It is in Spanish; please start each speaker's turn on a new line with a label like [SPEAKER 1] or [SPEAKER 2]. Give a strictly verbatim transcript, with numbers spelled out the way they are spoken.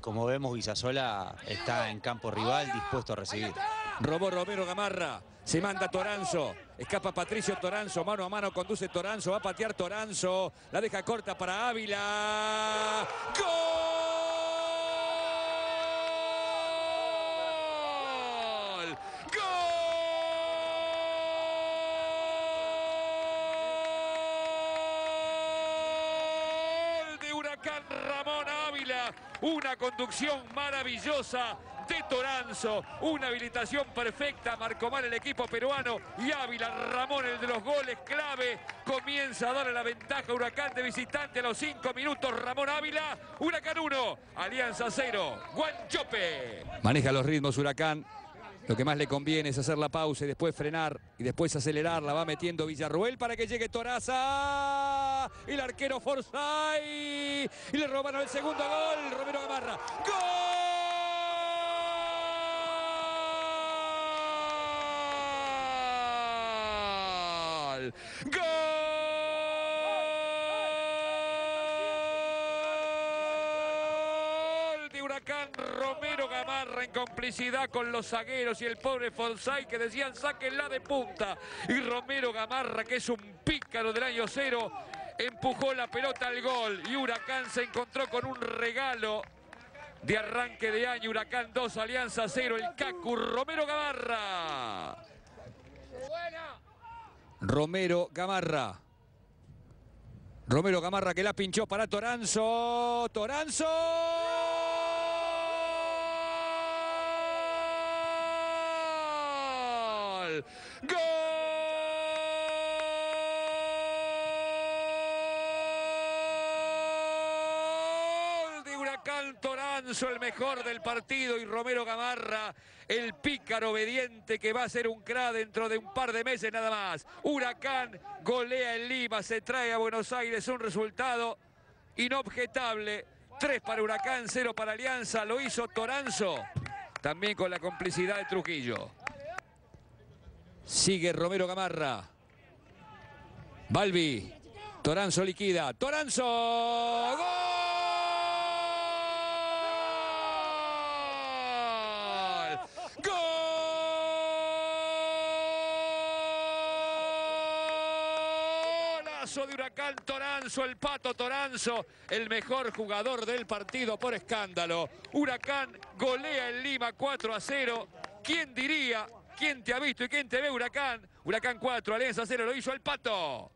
[SPEAKER 1] como vemos, Villasola está en campo rival, dispuesto a recibir.
[SPEAKER 2] Robó Romero Gamarra, se manda Toranzo, escapa Patricio Toranzo, mano a mano conduce Toranzo, va a patear Toranzo, la deja corta para Ávila. ¡Gol! Ramón Ávila, una conducción maravillosa de Toranzo, una habilitación perfecta, marcó mal el equipo peruano y Ávila, Ramón, el de los goles clave, comienza a darle la ventaja a Huracán de visitante a los cinco minutos. Ramón Ávila, Huracán uno, Alianza cero, Guanchope. Maneja los ritmos Huracán. Lo que más le conviene es hacer la pausa y después frenar y después acelerar. La va metiendo Villarruel para que llegue Toraza. Y el arquero Forsyth. Y le robaron el segundo gol. Romero Gamarra. ¡Gol! ¡Gol! Huracán, Romero Gamarra en complicidad con los zagueros y el pobre Forsyth que decían sáquenla de punta. Y Romero Gamarra, que es un pícaro del año cero, empujó la pelota al gol. Y Huracán se encontró con un regalo de arranque de año. Huracán dos, Alianza cero, el Cacu Romero Gamarra. Romero Gamarra. Romero Gamarra que la pinchó para Toranzo. Toranzo. ¡Gol de Huracán! Toranzo, el mejor del partido, y Romero Gamarra, el pícaro obediente que va a ser un crack dentro de un par de meses nada más. Huracán golea en Lima, se trae a Buenos Aires un resultado inobjetable. tres para Huracán, cero para Alianza. Lo hizo Toranzo, también con la complicidad de Trujillo. Sigue Romero Gamarra. Balbi. Toranzo liquida. Toranzo. ¡Gol! ¡Golazo de Huracán! Toranzo, el Pato Toranzo, el mejor jugador del partido por escándalo. Huracán golea en Lima cuatro a cero. ¿Quién diría? ¿Quién te ha visto y quién te ve? Huracán. Huracán cuatro, Alianza cero, lo hizo el Pato.